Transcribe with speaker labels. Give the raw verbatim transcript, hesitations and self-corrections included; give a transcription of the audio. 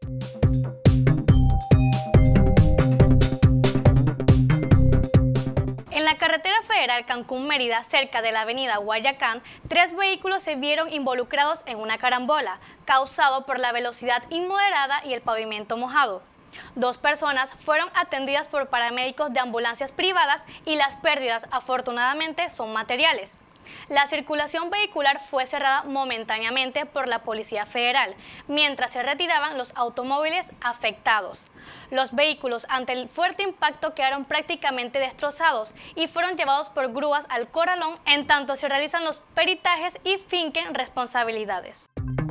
Speaker 1: En la carretera federal Cancún-Mérida, cerca de la avenida Guayacán, tres vehículos se vieron involucrados en una carambola, causado por la velocidad inmoderada y el pavimento mojado. Dos personas fueron atendidas por paramédicos de ambulancias privadas y las pérdidas, afortunadamente, son materiales. La circulación vehicular fue cerrada momentáneamente por la Policía Federal, mientras se retiraban los automóviles afectados. Los vehículos, ante el fuerte impacto, quedaron prácticamente destrozados y fueron llevados por grúas al corralón, en tanto se realizan los peritajes y finquen responsabilidades.